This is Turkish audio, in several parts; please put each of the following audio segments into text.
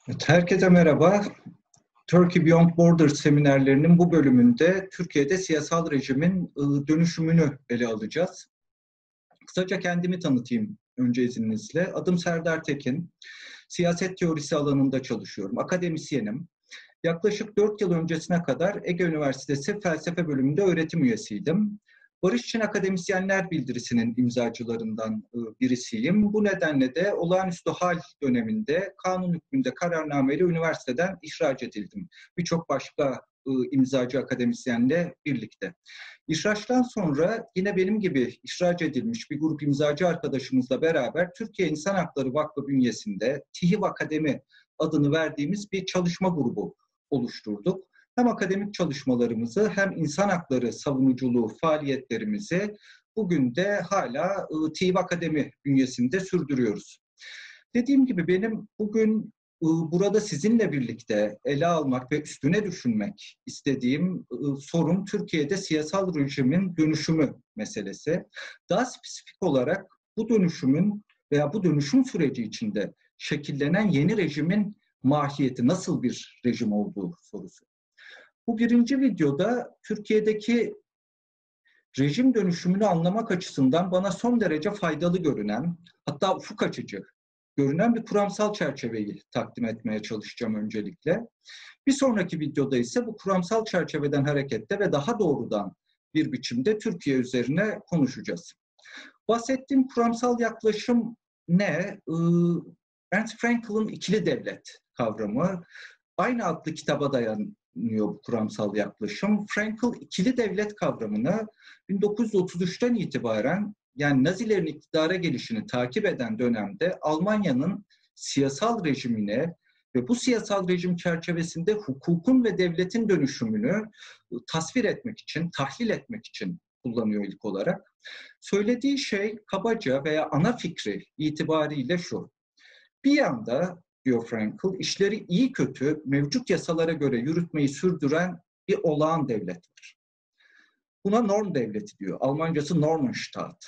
Evet, herkese merhaba. Turkey Beyond Borders seminerlerinin bu bölümünde Türkiye'de siyasal rejimin dönüşümünü ele alacağız. Kısaca kendimi tanıtayım önce izninizle. Adım Serdar Tekin. Siyaset teorisi alanında çalışıyorum. Akademisyenim. Yaklaşık 4 yıl öncesine kadar Ege Üniversitesi Felsefe Bölümünde öğretim üyesiydim. Barış için Akademisyenler Bildirisi'nin imzacılarından birisiyim. Bu nedenle de olağanüstü hal döneminde kanun hükmünde kararnameyle üniversiteden ihraç edildim. Birçok başka imzacı akademisyenle birlikte. İhraçtan sonra yine benim gibi ihraç edilmiş bir grup imzacı arkadaşımızla beraber Türkiye İnsan Hakları Vakfı bünyesinde TİHİV Akademi adını verdiğimiz bir çalışma grubu oluşturduk. Hem akademik çalışmalarımızı hem insan hakları savunuculuğu faaliyetlerimizi bugün de hala TİHİV Akademi bünyesinde sürdürüyoruz. Dediğim gibi benim bugün burada sizinle birlikte ele almak ve üstüne düşünmek istediğim sorun Türkiye'de siyasal rejimin dönüşümü meselesi. Daha spesifik olarak bu dönüşümün veya bu dönüşüm süreci içinde şekillenen yeni rejimin mahiyeti, nasıl bir rejim olduğu sorusu. Bu birinci videoda Türkiye'deki rejim dönüşümünü anlamak açısından bana son derece faydalı görünen, hatta ufuk açıcı görünen bir kuramsal çerçeveyi takdim etmeye çalışacağım öncelikle. Bir sonraki videoda ise bu kuramsal çerçeveden hareketle ve daha doğrudan bir biçimde Türkiye üzerine konuşacağız. Bahsettiğim kuramsal yaklaşım ne? Ernst Frankel'ın ikili devlet kavramı. Aynı adlı kitaba dayanıyor bu kuramsal yaklaşım. Frankel ikili devlet kavramını 1933'ten itibaren, yani Nazilerin iktidara gelişini takip eden dönemde Almanya'nın siyasal rejimine ve bu siyasal rejim çerçevesinde hukukun ve devletin dönüşümünü tasvir etmek için, tahlil etmek için kullanıyor ilk olarak. Söylediği şey kabaca veya ana fikri itibariyle şu: bir yanda, diyor Frankl, işleri iyi kötü mevcut yasalara göre yürütmeyi sürdüren bir olağan devlet var. Buna norm devleti diyor. Almancası Normenstaat.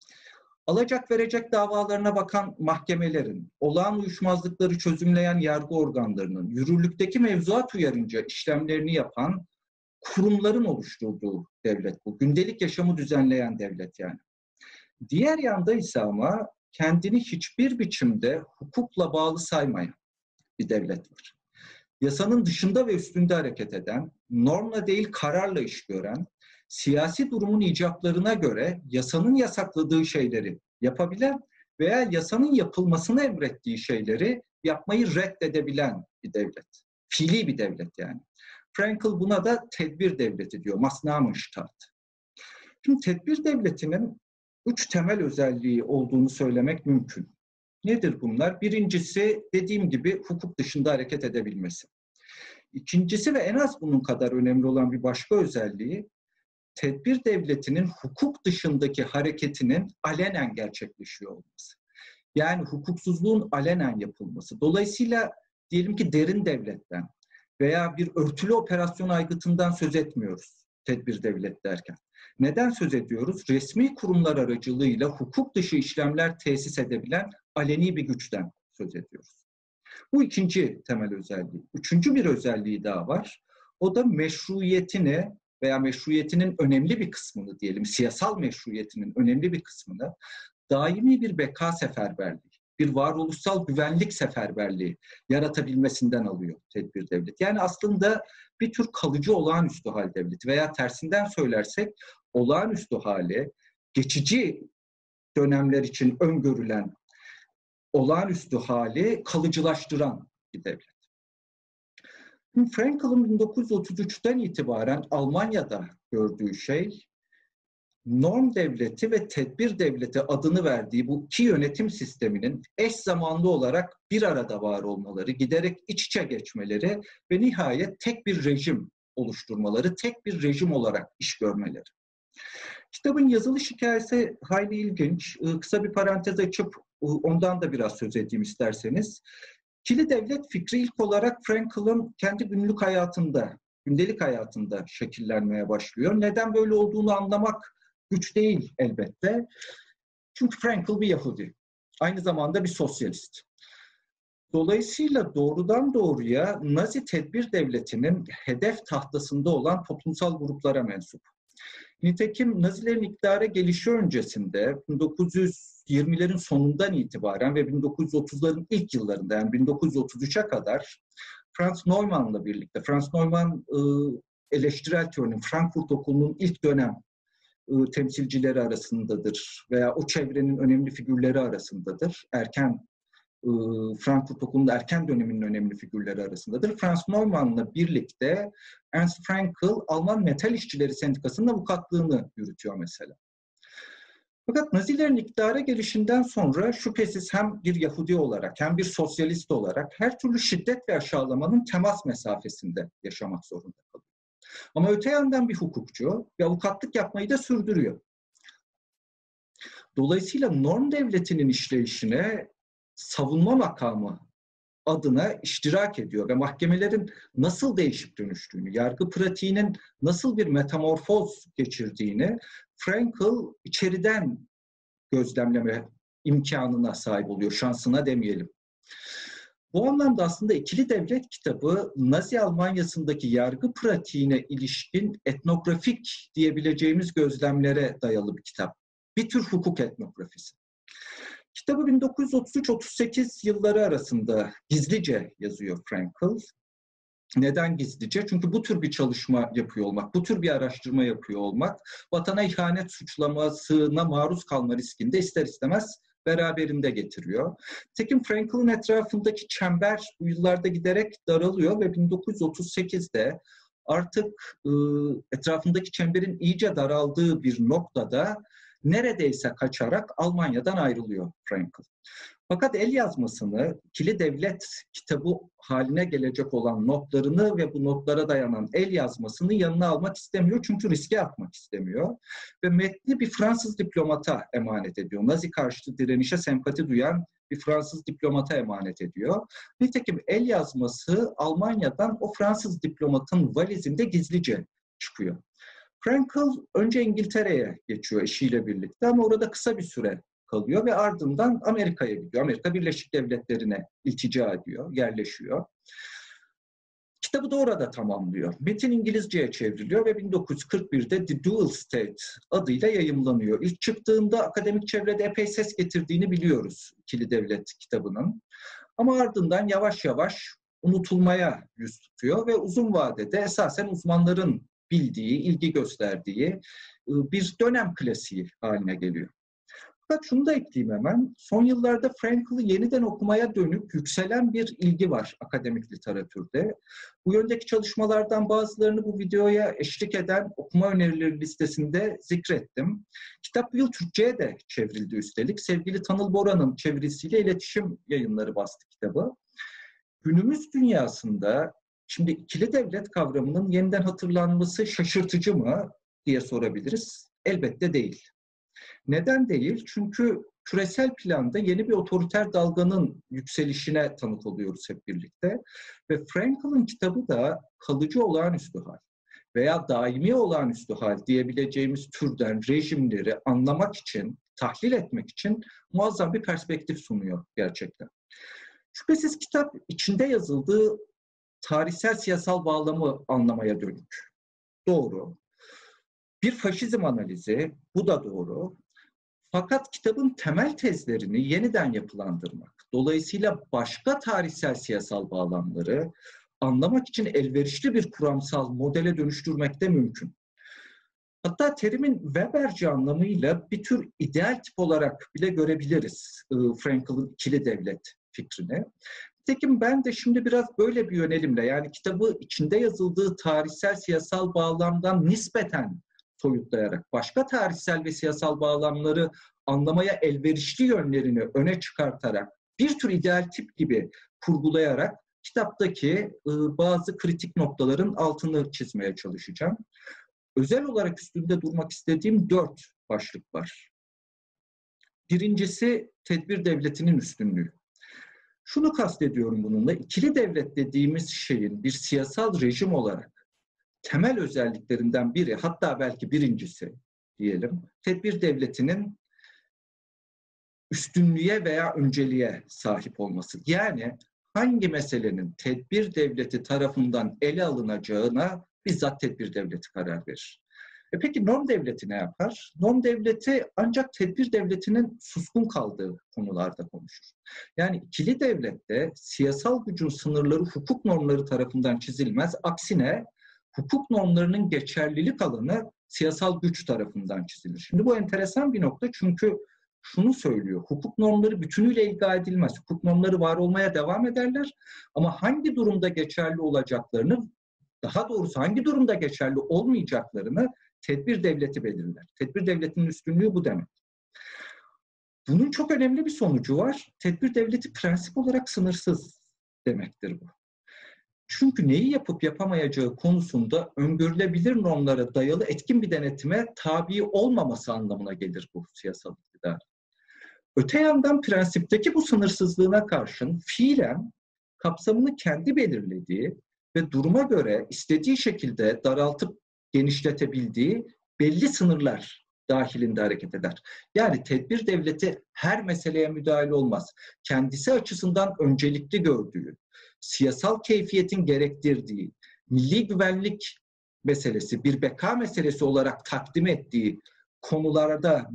Alacak verecek davalarına bakan mahkemelerin, olağan uyuşmazlıkları çözümleyen yargı organlarının, yürürlükteki mevzuat uyarınca işlemlerini yapan kurumların oluşturduğu devlet bu. Gündelik yaşamı düzenleyen devlet yani. Diğer yanda ise ama kendini hiçbir biçimde hukukla bağlı saymayan bir devlet var. Yasanın dışında ve üstünde hareket eden, normla değil kararla iş gören, siyasi durumun icaplarına göre yasanın yasakladığı şeyleri yapabilen veya yasanın yapılmasını emrettiği şeyleri yapmayı reddedebilen bir devlet. Fiili bir devlet yani. Frankl buna da tedbir devleti diyor. Maßnahmenstaat. Şimdi tedbir devletinin 3 temel özelliği olduğunu söylemek mümkün. Nedir bunlar? Birincisi, dediğim gibi hukuk dışında hareket edebilmesi. İkincisi ve en az bunun kadar önemli olan bir başka özelliği, tedbir devletinin hukuk dışındaki hareketinin alenen gerçekleşiyor olması. Yani hukuksuzluğun alenen yapılması. Dolayısıyla diyelim ki derin devletten veya bir örtülü operasyon aygıtından söz etmiyoruz tedbir devlet derken. Neden söz ediyoruz? Resmi kurumlar aracılığıyla hukuk dışı işlemler tesis edebilen aleni bir güçten söz ediyoruz. Bu ikinci temel özelliği. Üçüncü bir özelliği daha var. O da meşruiyetini veya meşruiyetinin önemli bir kısmını diyelim, siyasal meşruiyetinin önemli bir kısmını daimi bir beka seferberliği, bir varoluşsal güvenlik seferberliği yaratabilmesinden alıyor tedbir devlet. Yani aslında bir tür kalıcı olağanüstü hal devleti veya tersinden söylersek olağanüstü hali geçici dönemler için öngörülen olağanüstü hali kalıcılaştıran bir devlet. Frankl'ın 1933'ten itibaren Almanya'da gördüğü şey, norm devleti ve tedbir devleti adını verdiği bu iki yönetim sisteminin eş zamanlı olarak bir arada var olmaları, giderek iç içe geçmeleri ve nihayet tek bir rejim oluşturmaları, tek bir rejim olarak iş görmeleri. Kitabın yazılış hikayesi hayli ilginç. Kısa bir parantez açıp ondan da biraz söz edeyim isterseniz. İkili devlet fikri ilk olarak Frankl'ın kendi gündelik hayatında şekillenmeye başlıyor. Neden böyle olduğunu anlamak güç değil elbette. Çünkü Frankl bir Yahudi. Aynı zamanda bir sosyalist. Dolayısıyla doğrudan doğruya Nazi tedbir devletinin hedef tahtasında olan toplumsal gruplara mensup. Nitekim Nazilerin iktidara gelişi öncesinde 1920'lerin sonundan itibaren ve 1930'ların ilk yıllarında, yani 1933'e kadar Franz Neumann'la birlikte, Franz Neumann eleştirel teorinin, Frankfurt Okulu'nun ilk dönem temsilcileri arasındadır veya o çevrenin önemli figürleri arasındadır. Frankfurt Okulu'nda erken döneminin önemli figürleri arasındadır. Franz Neumann'la birlikte Ernst Frankl, Alman Metal İşçileri Sendikası'nın avukatlığını yürütüyor mesela. Fakat Nazilerin iktidara gelişinden sonra şüphesiz hem bir Yahudi olarak hem bir sosyalist olarak her türlü şiddet ve aşağılamanın temas mesafesinde yaşamak zorunda kalıyor. Ama öte yandan bir hukukçu ve avukatlık yapmayı da sürdürüyor. Dolayısıyla norm devletinin işleyişine savunma makamı adına iştirak ediyor ve mahkemelerin nasıl değişip dönüştüğünü, yargı pratiğinin nasıl bir metamorfoz geçirdiğini Frankl içeriden gözlemleme imkanına sahip oluyor, şansına demeyelim. Bu anlamda aslında İkili Devlet kitabı Nazi Almanya'sındaki yargı pratiğine ilişkin etnografik diyebileceğimiz gözlemlere dayalı bir kitap. Bir tür hukuk etnografisi. Kitabı 1933-38 yılları arasında gizlice yazıyor Frankl. Neden gizlice? Çünkü bu tür bir çalışma yapıyor olmak, bu tür bir araştırma yapıyor olmak, vatana ihanet suçlamasına maruz kalma riskini de ister istemez beraberinde getiriyor. Tekin Frankl'ın etrafındaki çember bu yıllarda giderek daralıyor ve 1938'de artık etrafındaki çemberin iyice daraldığı bir noktada neredeyse kaçarak Almanya'dan ayrılıyor Frankl. Fakat el yazmasını, İkili Devlet kitabı haline gelecek olan notlarını ve bu notlara dayanan el yazmasını yanına almak istemiyor. Çünkü riske atmak istemiyor. Ve metni bir Fransız diplomata emanet ediyor. Nazi karşıtı direnişe sempati duyan bir Fransız diplomata emanet ediyor. Nitekim el yazması Almanya'dan o Fransız diplomatın valizinde gizlice çıkıyor. Frankl önce İngiltere'ye geçiyor eşiyle birlikte ama orada kısa bir süre kalıyor ve ardından Amerika'ya gidiyor. Amerika Birleşik Devletleri'ne iltica ediyor, yerleşiyor. Kitabı da orada tamamlıyor. Metin İngilizceye çevriliyor ve 1941'de The Dual State adıyla yayımlanıyor. İlk çıktığında akademik çevrede epey ses getirdiğini biliyoruz İkili Devlet kitabının. Ama ardından yavaş yavaş unutulmaya yüz tutuyor ve uzun vadede esasen uzmanların bildiği, ilgi gösterdiği bir dönem klasiği haline geliyor. Fakat şunu da ekleyeyim hemen. Son yıllarda Frankl'ı yeniden okumaya dönük yükselen bir ilgi var akademik literatürde. Bu yöndeki çalışmalardan bazılarını bu videoya eşlik eden okuma önerileri listesinde zikrettim. Kitap bu yıl Türkçe'ye de çevrildi üstelik. Sevgili Tanıl Bora'nın çevirisiyle İletişim Yayınları bastı kitabı. Günümüz dünyasında şimdi ikili devlet kavramının yeniden hatırlanması şaşırtıcı mı diye sorabiliriz. Elbette değil. Neden değil? Çünkü küresel planda yeni bir otoriter dalganın yükselişine tanık oluyoruz hep birlikte. Ve Frankl'ın kitabı da kalıcı olağanüstü hal veya daimi olağanüstü hal diyebileceğimiz türden rejimleri anlamak için, tahlil etmek için muazzam bir perspektif sunuyor gerçekten. Şüphesiz kitap içinde yazıldığı tarihsel siyasal bağlamı anlamaya dönük. Doğru. Bir faşizm analizi, bu da doğru. Fakat kitabın temel tezlerini yeniden yapılandırmak, dolayısıyla başka tarihsel siyasal bağlamları anlamak için elverişli bir kuramsal modele dönüştürmek de mümkün. Hatta terimin Weberci anlamıyla bir tür ideal tip olarak bile görebiliriz Frankl'ın ikili devlet fikrini. Nitekim ben de şimdi biraz böyle bir yönelimle, yani kitabı içinde yazıldığı tarihsel siyasal bağlamdan nispeten soyutlayarak, başka tarihsel ve siyasal bağlamları anlamaya elverişli yönlerini öne çıkartarak, bir tür ideal tip gibi kurgulayarak kitaptaki bazı kritik noktaların altını çizmeye çalışacağım. Özel olarak üstünde durmak istediğim 4 başlık var. Birincisi tedbir devletinin üstünlüğü. Şunu kastediyorum bununla, ikili devlet dediğimiz şeyin bir siyasal rejim olarak temel özelliklerinden biri, hatta belki birincisi diyelim, tedbir devletinin üstünlüğe veya önceliğe sahip olması. Yani hangi meselenin tedbir devleti tarafından ele alınacağına bizzat tedbir devleti karar verir. Peki norm devleti ne yapar? Norm devleti ancak tedbir devletinin suskun kaldığı konularda konuşur. Yani ikili devlette siyasal gücün sınırları hukuk normları tarafından çizilmez. Aksine hukuk normlarının geçerlilik alanı siyasal güç tarafından çizilir. Şimdi bu enteresan bir nokta çünkü şunu söylüyor. Hukuk normları bütünüyle ilga edilmez. Hukuk normları var olmaya devam ederler. Ama hangi durumda geçerli olacaklarını, daha doğrusu hangi durumda geçerli olmayacaklarını tedbir devleti belirler. Tedbir devletinin üstünlüğü bu demek. Bunun çok önemli bir sonucu var. Tedbir devleti prensip olarak sınırsız demektir bu. Çünkü neyi yapıp yapamayacağı konusunda öngörülebilir normlara dayalı etkin bir denetime tabi olmaması anlamına gelir bu siyasal iktidar. Öte yandan prensipteki bu sınırsızlığına karşın fiilen kapsamını kendi belirlediği ve duruma göre istediği şekilde daraltıp genişletebildiği belli sınırlar dahilinde hareket eder. Yani tedbir devleti her meseleye müdahil olmaz. Kendisi açısından öncelikli gördüğü, siyasal keyfiyetin gerektirdiği, milli güvenlik meselesi, bir beka meselesi olarak takdim ettiği konularda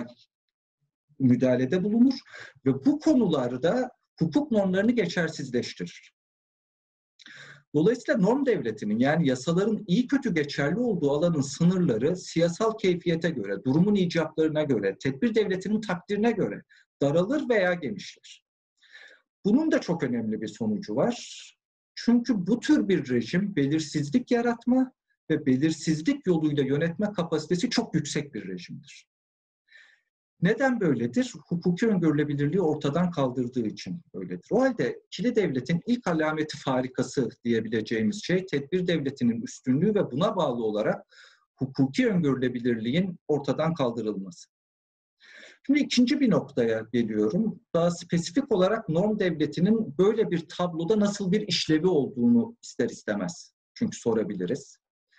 müdahalede bulunur ve bu konularda hukuk normlarını geçersizleştirir. Dolayısıyla norm devletinin yani yasaların iyi kötü geçerli olduğu alanın sınırları siyasal keyfiyete göre, durumun icaplarına göre, tedbir devletinin takdirine göre daralır veya genişler. Bunun da çok önemli bir sonucu var. Çünkü bu tür bir rejim belirsizlik yaratma ve belirsizlik yoluyla yönetme kapasitesi çok yüksek bir rejimdir. Neden böyledir? Hukuki öngörülebilirliği ortadan kaldırdığı için böyledir. O halde ikili devletin ilk alameti farikası diyebileceğimiz şey tedbir devletinin üstünlüğü ve buna bağlı olarak hukuki öngörülebilirliğin ortadan kaldırılması. Şimdi ikinci bir noktaya geliyorum. Daha spesifik olarak norm devletinin böyle bir tabloda nasıl bir işlevi olduğunu ister istemez. Çünkü sorabiliriz.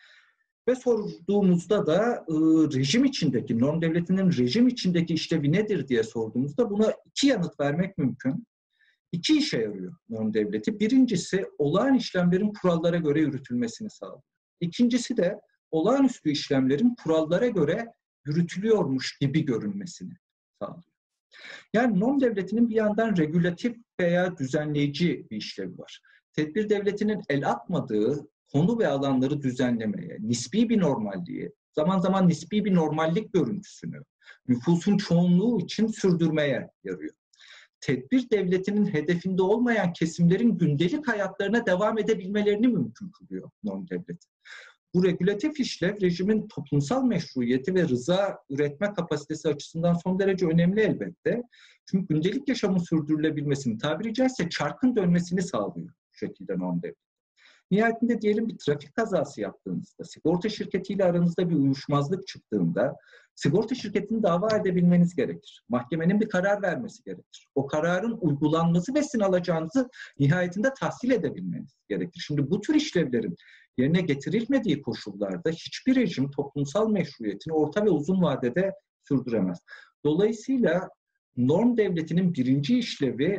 Ve sorduğumuzda da rejim içindeki, norm devletinin rejim içindeki işlevi nedir diye sorduğumuzda buna iki yanıt vermek mümkün. İki işe yarıyor norm devleti. Birincisi olağan işlemlerin kurallara göre yürütülmesini sağlıyor. İkincisi de olağanüstü işlemlerin kurallara göre yürütülüyormuş gibi görünmesini sağlıyor. Yani norm devletinin bir yandan regülatif veya düzenleyici bir işlevi var. Tedbir devletinin el atmadığı konu ve alanları düzenlemeye, nispi bir normalliği, zaman zaman nispi bir normallik görüntüsünü, nüfusun çoğunluğu için sürdürmeye yarıyor. Tedbir devletinin hedefinde olmayan kesimlerin gündelik hayatlarına devam edebilmelerini mümkün kılıyor norm devleti. Bu regülatif işlev rejimin toplumsal meşruiyeti ve rıza üretme kapasitesi açısından son derece önemli elbette. Çünkü gündelik yaşamın sürdürülebilmesini, tabiri caizse çarkın dönmesini sağlıyor bu şekilde norm devleti. Nihayetinde diyelim bir trafik kazası yaptığınızda, sigorta şirketiyle aranızda bir uyuşmazlık çıktığında, sigorta şirketini dava edebilmeniz gerekir. Mahkemenin bir karar vermesi gerekir. O kararın uygulanması ve sizin alacağınızı nihayetinde tahsil edebilmeniz gerekir. Şimdi bu tür işlevlerin yerine getirilmediği koşullarda hiçbir rejim toplumsal meşruiyetini orta ve uzun vadede sürdüremez. Dolayısıyla norm devletinin birinci işlevi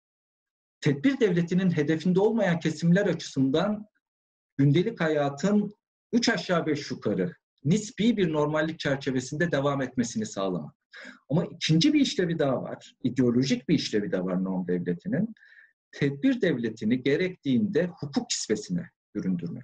tedbir devletinin hedefinde olmayan kesimler açısından gündelik hayatın 3 aşağı 5 yukarı nispi bir normallik çerçevesinde devam etmesini sağlamak. Ama ikinci bir işlevi daha var, ideolojik bir işlevi de var norm devletinin. Tedbir devletini gerektiğinde hukuk kisvesine büründürmek.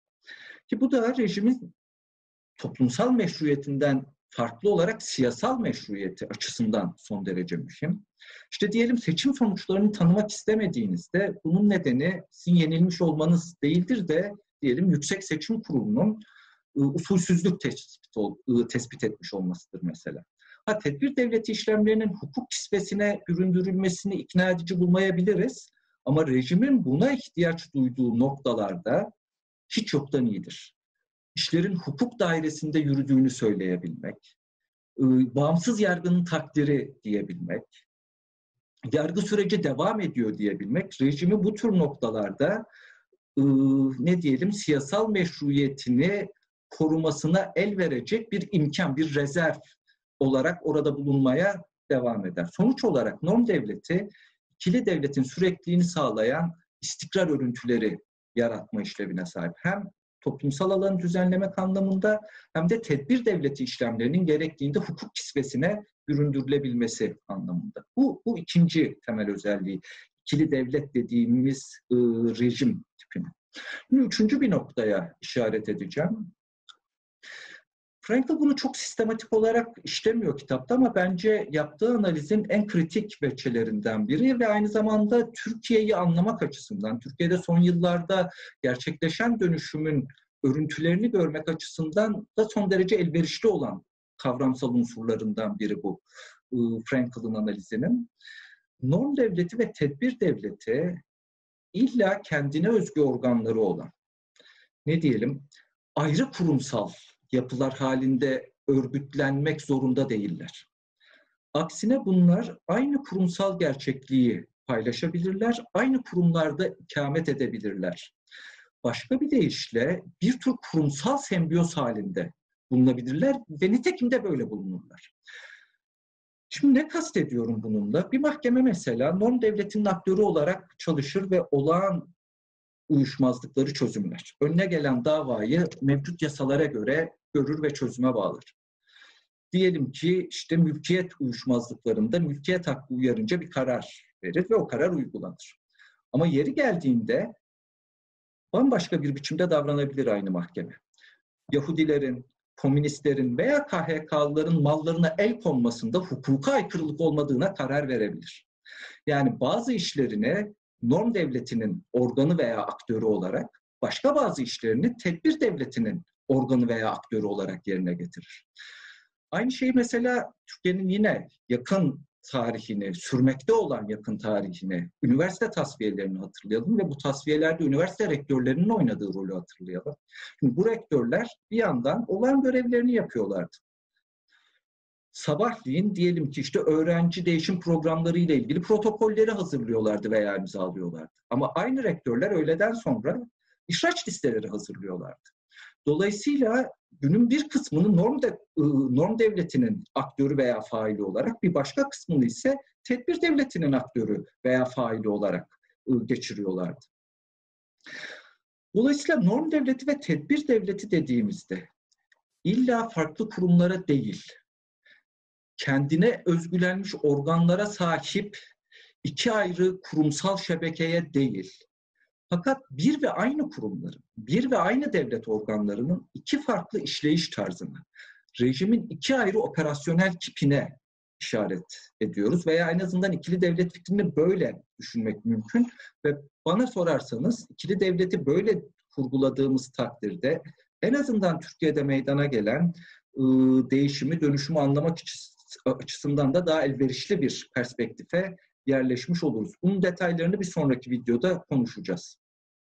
Ki bu da rejimin toplumsal meşruiyetinden farklı olarak siyasal meşruiyeti açısından son derece mühim. İşte diyelim seçim sonuçlarını tanımak istemediğinizde bunun nedeni sizin yenilmiş olmanız değildir de diyelim Yüksek Seçim Kurulu'nun usulsüzlük tespit etmiş olmasıdır mesela. Tedbir devleti işlemlerinin hukuk kisvesine büründürülmesini ikna edici bulmayabiliriz ama rejimin buna ihtiyaç duyduğu noktalarda hiç yoktan iyidir. İşlerin hukuk dairesinde yürüdüğünü söyleyebilmek, bağımsız yargının takdiri diyebilmek, yargı süreci devam ediyor diyebilmek, rejimi bu tür noktalarda siyasal meşruiyetini korumasına el verecek bir imkan, bir rezerv olarak orada bulunmaya devam eder. Sonuç olarak norm devleti ikili devletin sürekliliğini sağlayan istikrar örüntüleri yaratma işlevine sahip. Hem toplumsal alanı düzenlemek anlamında hem de tedbir devleti işlemlerinin gerektiğinde hukuk kisvesine büründürülebilmesi anlamında. Bu ikinci temel özelliği. İkili devlet dediğimiz rejim tipini. Şimdi üçüncü bir noktaya işaret edeceğim. Frankl bunu çok sistematik olarak işlemiyor kitapta ama bence yaptığı analizin en kritik veçelerinden biri ve aynı zamanda Türkiye'yi anlamak açısından, Türkiye'de son yıllarda gerçekleşen dönüşümün örüntülerini görmek açısından da son derece elverişli olan kavramsal unsurlarından biri bu Frankl'ın analizinin. Norm devleti ve tedbir devleti illa kendine özgü organları olan, ne diyelim, ayrı kurumsal yapılar halinde örgütlenmek zorunda değiller. Aksine bunlar aynı kurumsal gerçekliği paylaşabilirler, aynı kurumlarda ikamet edebilirler. Başka bir deyişle bir tür kurumsal sembiyoz halinde bulunabilirler ve nitekim de böyle bulunurlar. Şimdi ne kastediyorum bununla? Bir mahkeme mesela norm devletinin aktörü olarak çalışır ve olağan uyuşmazlıkları çözümler. Önüne gelen davayı mevcut yasalara göre görür ve çözüme bağlar. Diyelim ki işte mülkiyet uyuşmazlıklarında mülkiyet hakkı uyarınca bir karar verir ve o karar uygulanır. Ama yeri geldiğinde bambaşka bir biçimde davranabilir aynı mahkeme. Yahudilerin, komünistlerin veya KHK'lıların mallarına el konmasında hukuka aykırılık olmadığına karar verebilir. Yani bazı işlerini norm devletinin organı veya aktörü olarak, başka bazı işlerini tedbir devletinin organı veya aktörü olarak yerine getirir. Aynı şeyi mesela Türkiye'nin yine yakın tarihini, sürmekte olan yakın tarihini, üniversite tasfiyelerini hatırlayalım ve bu tasfiyelerde üniversite rektörlerinin oynadığı rolü hatırlayalım. Şimdi bu rektörler bir yandan olağan görevlerini yapıyorlardı. Sabahleyin diyelim ki işte öğrenci değişim programları ile ilgili protokolleri hazırlıyorlardı veya imzalıyorlardı. Ama aynı rektörler öğleden sonra ihraç listeleri hazırlıyorlardı. Dolayısıyla günün bir kısmını norm devletinin aktörü veya faili olarak, bir başka kısmını ise tedbir devletinin aktörü veya faili olarak geçiriyorlardı. Dolayısıyla norm devleti ve tedbir devleti dediğimizde illa farklı kurumlara değil, kendine özgülenmiş organlara sahip iki ayrı kurumsal şebekeye değil, fakat bir ve aynı kurumların, bir ve aynı devlet organlarının iki farklı işleyiş tarzını, rejimin iki ayrı operasyonel tipine işaret ediyoruz veya en azından ikili devlet fikrini böyle düşünmek mümkün ve bana sorarsanız ikili devleti böyle kurguladığımız takdirde en azından Türkiye'de meydana gelen değişimi, dönüşümü anlamak açısından da daha elverişli bir perspektife yerleşmiş oluruz. Bunun detaylarını bir sonraki videoda konuşacağız.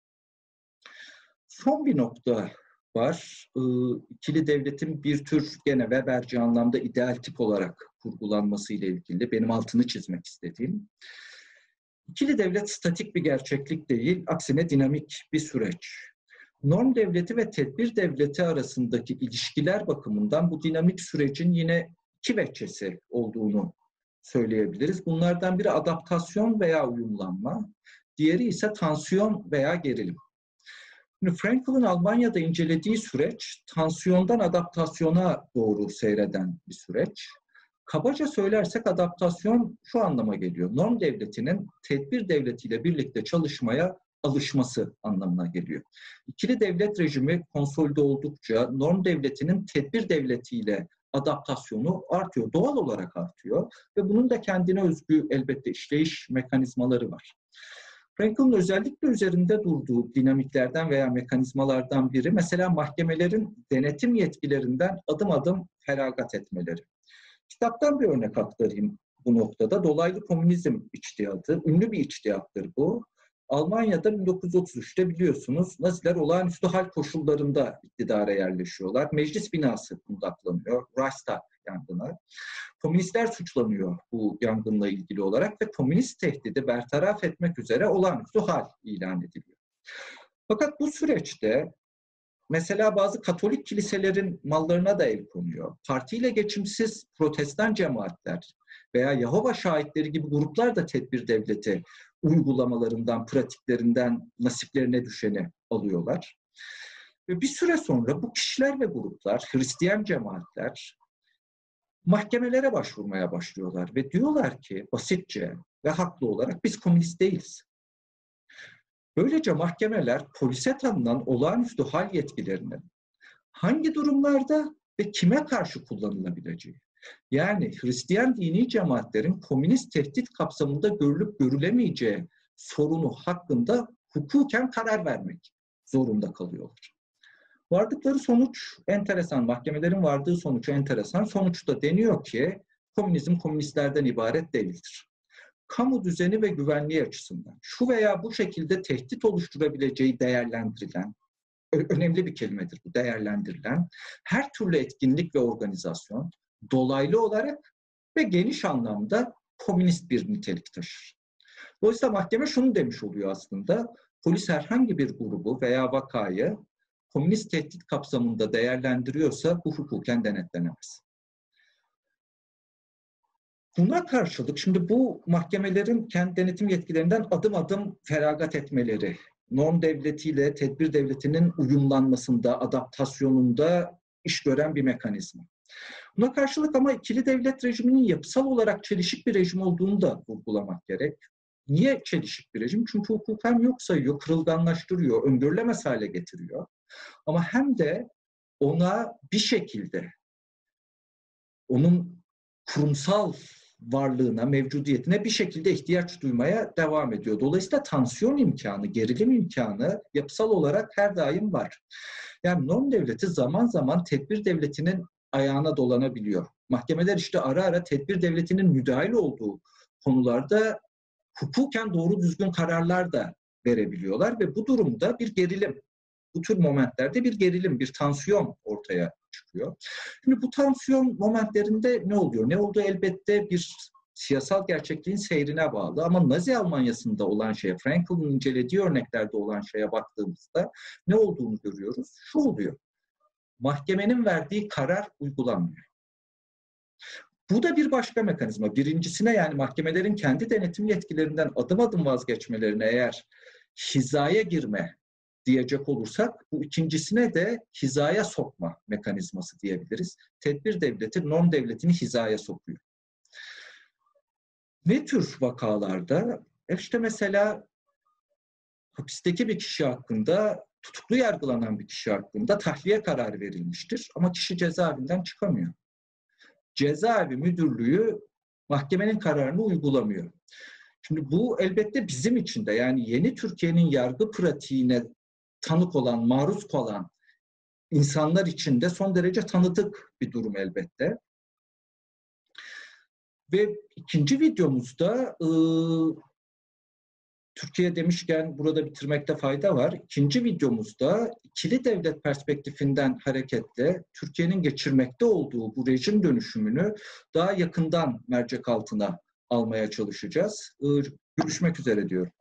Son bir nokta var. İkili devletin bir tür gene Weberci anlamda ideal tip olarak kurgulanması ile ilgili benim altını çizmek istediğim. İkili devlet statik bir gerçeklik değil, aksine dinamik bir süreç. Norm devleti ve tedbir devleti arasındaki ilişkiler bakımından bu dinamik sürecin yine iki veçesi olduğunu söyleyebiliriz. Bunlardan biri adaptasyon veya uyumlanma, diğeri ise tansiyon veya gerilim. Şimdi Frankl'ın Almanya'da incelediği süreç, tansiyondan adaptasyona doğru seyreden bir süreç. Kabaca söylersek adaptasyon şu anlama geliyor. Norm devletinin tedbir devletiyle birlikte çalışmaya alışması anlamına geliyor. İkili devlet rejimi konsolide oldukça norm devletinin tedbir devletiyle adaptasyonu artıyor, doğal olarak artıyor ve bunun da kendine özgü elbette işleyiş mekanizmaları var. Frankl'ın özellikle üzerinde durduğu dinamiklerden veya mekanizmalardan biri mesela mahkemelerin denetim yetkilerinden adım adım feragat etmeleri. Kitaptan bir örnek aktarayım bu noktada. Dolaylı komünizm içtihadı, ünlü bir içtihattır bu. Almanya'da 1933'te biliyorsunuz Naziler olağanüstü hal koşullarında iktidara yerleşiyorlar. Meclis binası kundaklanıyor, Reichstag yangını. Komünistler suçlanıyor bu yangınla ilgili olarak ve komünist tehdidi bertaraf etmek üzere olağanüstü hal ilan ediliyor. Fakat bu süreçte mesela bazı Katolik kiliselerin mallarına da el konuyor. Partiyle geçimsiz protestan cemaatler veya Yahova şahitleri gibi gruplar da tedbir devleti uygulamalarından, pratiklerinden nasiplerine düşeni alıyorlar. Ve bir süre sonra bu kişiler ve gruplar, Hristiyan cemaatler mahkemelere başvurmaya başlıyorlar ve diyorlar ki basitçe ve haklı olarak biz komünist değiliz. Böylece mahkemeler polise tanınan olağanüstü hal yetkilerinin hangi durumlarda ve kime karşı kullanılabileceği, yani Hristiyan dini cemaatlerin komünist tehdit kapsamında görülüp görülemeyeceği sorunu hakkında hukuken karar vermek zorunda kalıyorlar. Vardıkları sonuç enteresan, mahkemelerin vardığı sonuç enteresan. Sonuçta deniyor ki komünizm komünistlerden ibaret değildir. Kamu düzeni ve güvenliği açısından şu veya bu şekilde tehdit oluşturabileceği değerlendirilen, önemli bir kelimedir bu, değerlendirilen her türlü etkinlik ve organizasyon dolaylı olarak ve geniş anlamda komünist bir nitelik taşır. Dolayısıyla mahkeme şunu demiş oluyor aslında, polis herhangi bir grubu veya vakayı komünist tehdit kapsamında değerlendiriyorsa bu hukuken denetlenemez. Buna karşılık şimdi bu mahkemelerin kendi denetim yetkilerinden adım adım feragat etmeleri, norm devletiyle tedbir devletinin uyumlanmasında, adaptasyonunda iş gören bir mekanizma. Buna karşılık ama ikili devlet rejiminin yapısal olarak çelişik bir rejim olduğunu da vurgulamak gerek. Niye çelişik bir rejim? Çünkü hukuken yok sayıyor, kırılganlaştırıyor, öngörülemez hale getiriyor. Ama hem de ona bir şekilde, onun kurumsal varlığına, mevcudiyetine bir şekilde ihtiyaç duymaya devam ediyor. Dolayısıyla tansiyon imkanı, gerilim imkanı yapısal olarak her daim var. Yani norm devleti zaman zaman tedbir devletinin ayağına dolanabiliyor. Mahkemeler işte ara ara tedbir devletinin müdahil olduğu konularda hukuken doğru düzgün kararlar da verebiliyorlar ve bu durumda bir gerilim, bu tür momentlerde bir gerilim, bir tansiyon ortaya çıkıyor. Şimdi bu tansiyon momentlerinde ne oluyor? Ne olduğu elbette bir siyasal gerçekliğin seyrine bağlı ama Nazi Almanya'sında olan şeye, Frankel'in incelediği örneklerde olan şeye baktığımızda ne olduğunu görüyoruz. Şu oluyor, mahkemenin verdiği karar uygulanmıyor. Bu da bir başka mekanizma. Birincisine, yani mahkemelerin kendi denetim yetkilerinden adım adım vazgeçmelerine eğer hizaya girme diyecek olursak, bu ikincisine de hizaya sokma mekanizması diyebiliriz. Tedbir devleti norm devletini hizaya sokuyor. Ne tür vakalarda? İşte mesela hapisteki bir kişi hakkında, tutuklu yargılanan bir kişi hakkında tahliye kararı verilmiştir ama kişi cezaevinden çıkamıyor. Cezaevi müdürlüğü mahkemenin kararını uygulamıyor. Şimdi bu elbette bizim için de, yani yeni Türkiye'nin yargı pratiğine tanık olan, maruz kalan insanlar için de son derece tanıdık bir durum elbette. Ve ikinci videomuzda Türkiye demişken burada bitirmekte fayda var. İkinci videomuzda ikili devlet perspektifinden hareketle Türkiye'nin geçirmekte olduğu bu rejim dönüşümünü daha yakından mercek altına almaya çalışacağız. Görüşmek üzere diyorum.